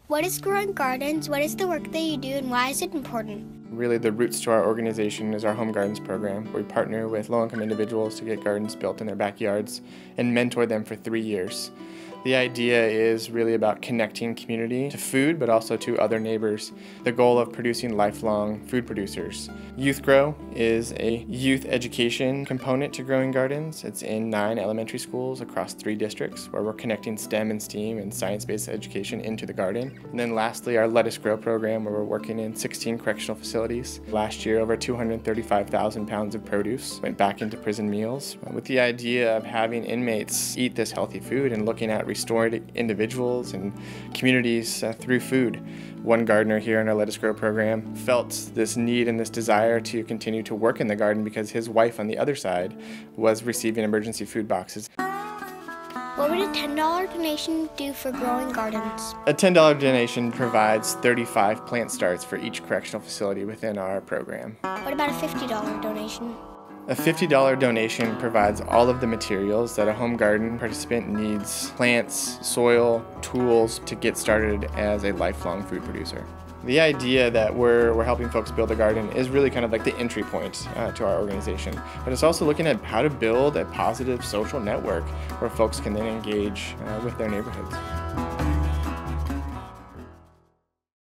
What is Growing Gardens? What is the work that you do, and why is it important? Really, the roots to our organization is our Home Gardens program. We partner with low-income individuals to get gardens built in their backyards and mentor them for 3 years. The idea is really about connecting community to food, but also to other neighbors. The goal of producing lifelong food producers. Youth Grow is a youth education component to Growing Gardens. It's in 9 elementary schools across 3 districts where we're connecting STEM and STEAM and science-based education into the garden. And then lastly, our Let Us Grow program, where we're working in 16 correctional facilities. Last year, over 235,000 pounds of produce went back into prison meals, with the idea of having inmates eat this healthy food and looking at restoring individuals and communities through food. One gardener here in our Let Us Grow program felt this need and this desire to continue to work in the garden because his wife on the other side was receiving emergency food boxes. What would a $10 donation do for Growing Gardens? A $10 donation provides 35 plant starts for each correctional facility within our program. What about a $50 donation? A $50 donation provides all of the materials that a home garden participant needs: plants, soil, tools to get started as a lifelong food producer. The idea that we're helping folks build a garden is really kind of like the entry point to our organization. But it's also looking at how to build a positive social network where folks can then engage with their neighborhoods.